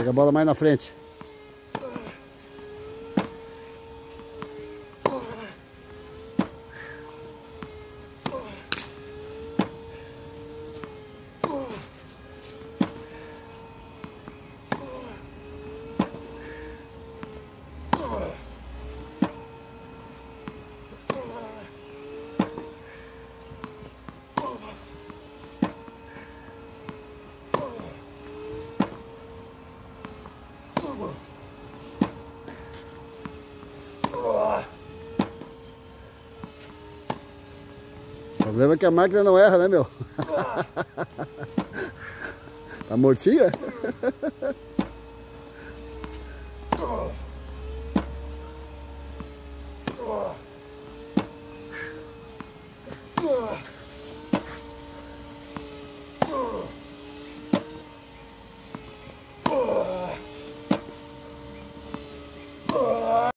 Pega a bola mais na frente. O problema é que a máquina não erra, né, meu? Tá mortinha?